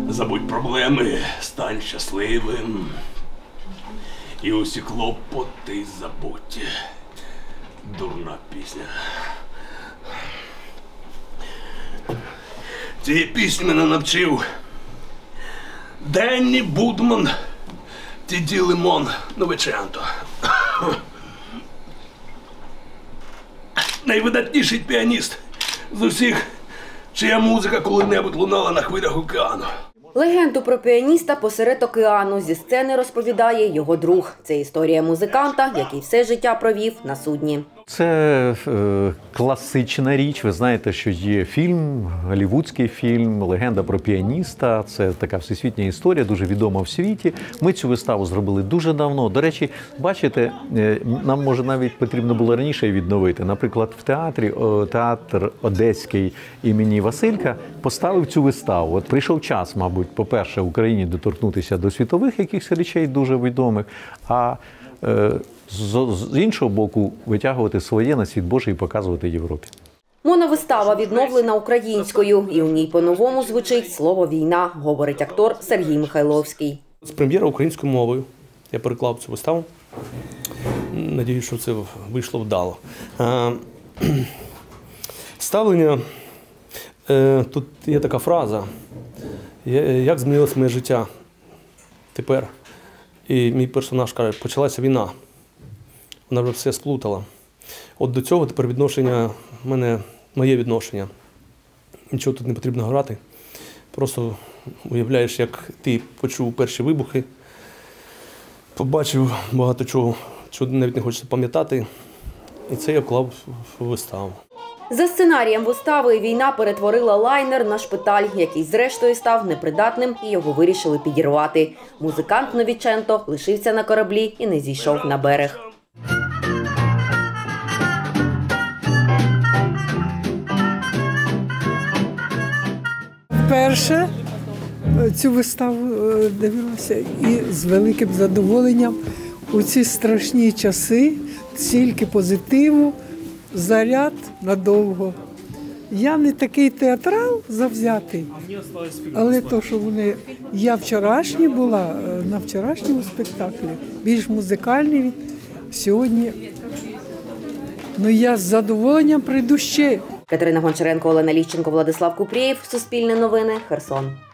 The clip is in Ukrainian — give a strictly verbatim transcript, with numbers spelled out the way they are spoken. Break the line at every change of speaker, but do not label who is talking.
Забудь проблеми, стань щасливим. І усі клопоти забудь. Дурна пісня. Цієї пісні мене навчив Денні Будман, Діді Лимон Новиченто. Найвидатніший піаніст з усіх, чия музика коли-небудь лунала на хвилях океану.
Легенду про піаніста посеред океану зі сцени розповідає його друг. Це історія музиканта, який все життя провів на судні.
Це е, класична річ. Ви знаєте, що є фільм, голлівудський фільм «Легенда про піаніста». Це така всесвітня історія, дуже відома в світі. Ми цю виставу зробили дуже давно. До речі, бачите, нам, може, навіть потрібно було раніше її відновити. Наприклад, в театрі, театр Одеський імені Василька поставив цю виставу. От прийшов час, мабуть, по-перше, Україні доторкнутися до світових якихось речей дуже відомих, а е, з іншого боку, витягувати своє на світ Божий і показувати Європі.
Моновистава відновлена українською, і у ній по-новому звучить слово «війна», говорить актор Сергій Михайловський.
З прем'єра українською мовою я переклав цю виставу. Надіюсь, що це вийшло вдало. Ставлення, тут є така фраза, як змінилось моє життя тепер. І мій персонаж каже, почалася війна. Вона вже все сплутала. От до цього тепер відношення, в мене, моє відношення. Нічого тут не потрібно грати. Просто уявляєш, як ти почув перші вибухи, побачив багато чого, чого навіть не хочеться пам'ятати. І це я вклав в виставу.
За сценарієм вистави війна перетворила лайнер на шпиталь, який зрештою став непридатним і його вирішили підірвати. Музикант Новіченто лишився на кораблі і не зійшов на берег.
Вперше цю виставу дивилася і з великим задоволенням у ці страшні часи, стільки позитиву, заряд надовго. Я не такий театрал завзятий, але то, що вони... Я вчорашні була на вчорашньому спектаклі, більш музикальний сьогодні. Ну я з задоволенням прийду ще.
Катерина Гончаренко, Олена Ліщенко, Владислав Купрієв. Суспільне новини. Херсон.